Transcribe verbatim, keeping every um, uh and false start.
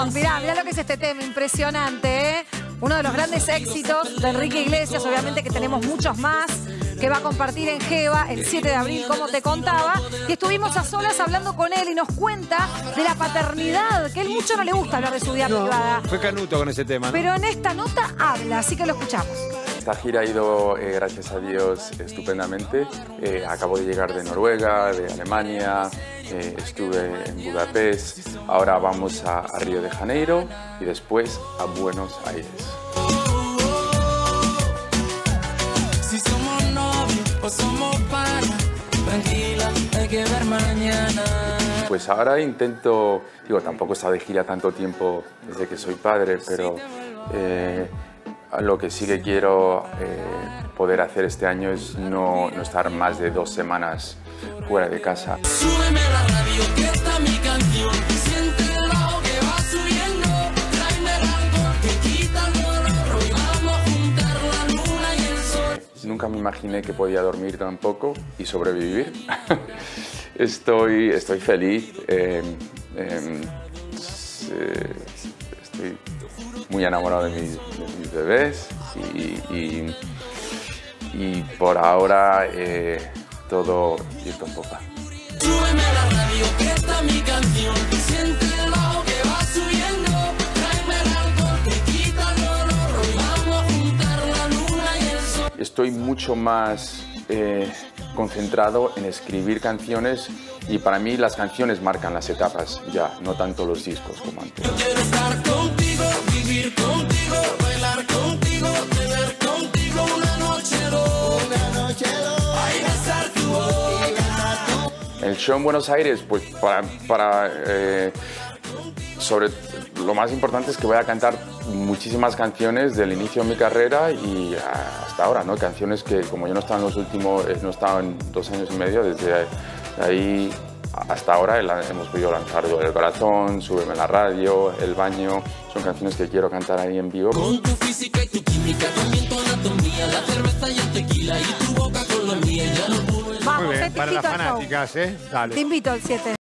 Dios, mirá, mirá lo que es este tema, impresionante, ¿eh? Uno de los grandes éxitos de Enrique Iglesias, obviamente que tenemos muchos más, que va a compartir en Geva el siete de abril, como te contaba. Y estuvimos a solas hablando con él y nos cuenta de la paternidad, que a él mucho no le gusta hablar de su vida no, privada. Fue canuto con ese tema, ¿no? Pero en esta nota habla, así que lo escuchamos. Esta gira ha ido, eh, gracias a Dios, estupendamente. Eh, acabo de llegar de Noruega, de Alemania, eh, estuve en Budapest, ahora vamos a, a Río de Janeiro y después a Buenos Aires. Si somos novios o somos panas, tranquila, hay que ver mañana. Pues ahora intento, digo, tampoco he estado de gira tanto tiempo desde que soy padre, pero eh, lo que sí que quiero eh, poder hacer este año es no, no estar más de dos semanas fuera de casa. Súbeme la radio, que está mi canción. Siéntelo que va subiendo. Tráeme el alcohol que quita el dolor. Hoy vamos a juntar la luna y el sol. Nunca me imaginé que podía dormir tampoco y sobrevivir. estoy, estoy feliz. Eh, eh, eh, estoy muy enamorado de mis, de mis bebés y, y, y por ahora eh, todo viento en popa. Súbeme la radio, que está mi canción. Siéntelo que va subiendo. Tráeme el alcohol que quita el dolor. Hoy vamos a juntar la luna y el sol. Estoy mucho más eh, concentrado en escribir canciones y para mí las canciones marcan las etapas ya, no tanto los discos como antes. Yo quiero estar contigo, vivir contigo, bailar contigo, tener contigo una noche loca, una noche loca. Ay, besar tu boca. El show en Buenos Aires, pues para, para eh, sobre lo más importante es que voy a cantar muchísimas canciones del inicio de mi carrera y hasta ahora, ¿no? Canciones que como yo no estaba en los últimos, no estaba en dos años y medio, desde ahí hasta ahora hemos podido lanzar Duele el Corazón, Súbeme la Radio, El Baño, son canciones que quiero cantar ahí en vivo. Con tu física y tu química, también tu anatomía, la cerveza y el tequila y tu boca con la mía, ya no puedo. Vamos, Muy te bien, para invito las al show. fanáticas, ¿eh? Dale. Te invito al siete.